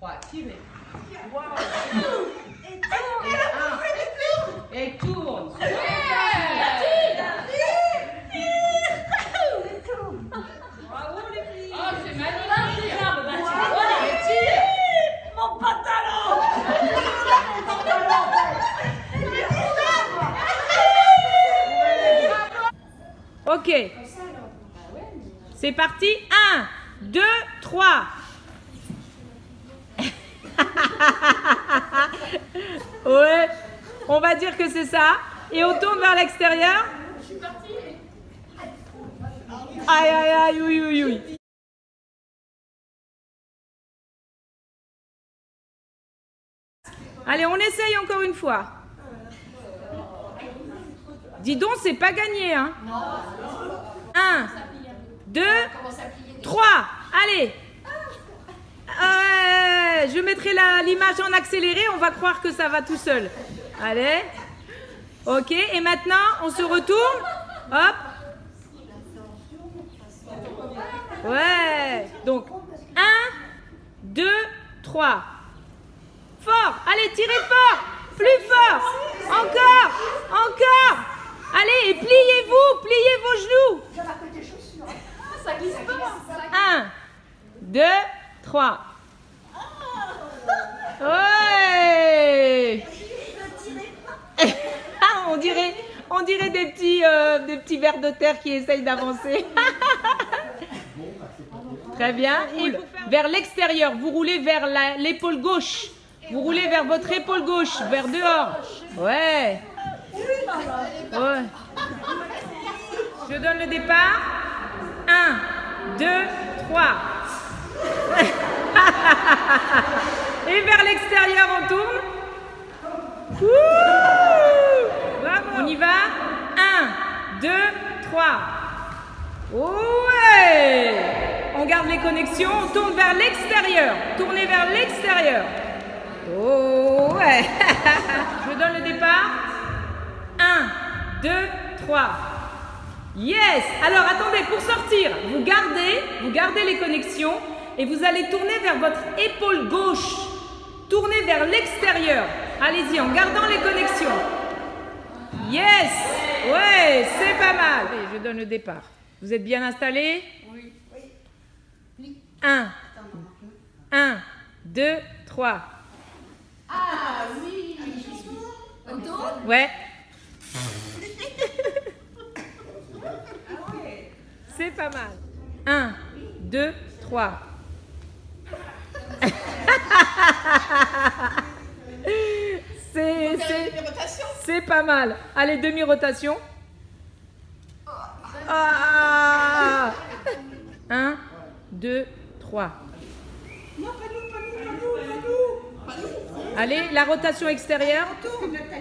3, tirez. Wow. Et tourne. Bravo les filles. Oh, c'est magnifique. Mon pantalon. Ok. C'est parti. 1, 2, 3. Ouais, on va dire que c'est ça. Et on tourne vers l'extérieur. Je suis partie. Aïe, aïe, aïe, oui, oui, oui. Allez, on essaye encore une fois. Dis donc, c'est pas gagné, hein. 1, 2, 3. Allez. Je mettrai l'image en accéléré, on va croire que ça va tout seul. Allez. Ok, et maintenant, on se retourne. Hop. Ouais. Donc, 1, 2, 3. Fort. Allez, tirez fort. Plus fort. Encore. Encore. Allez, et pliez-vous. Pliez vos genoux. Ça glisse pas. 1, 2, 3. Ouais. on dirait des petits vers de terre qui essayent d'avancer. Très bien. Et vers l'extérieur, vous roulez vers l'épaule gauche. Vous roulez vers votre épaule gauche, vers dehors. Ouais. Ouais. Je donne le départ. 1, 2, 3. Et vers l'extérieur, on tourne. Bravo. On y va. 1, 2, 3. Ouais. On garde les connexions. On tourne vers l'extérieur. Tournez vers l'extérieur. Oh ouais. Je donne le départ. 1, 2, 3. Yes. Alors attendez, pour sortir, vous gardez les connexions et vous allez tourner vers votre épaule gauche. Tournez vers l'extérieur. Allez-y, en gardant les connexions. Yes. Ouais, c'est pas mal. Allez, je donne le départ. Vous êtes bien installés? Oui. 1, 2, 3. Ah oui. On tourne? Ouais. C'est pas mal. 1, 2, 3. C'est pas mal. Allez, demi-rotation. 1, 2, 3. Non, pas nous. Allez, la rotation extérieure.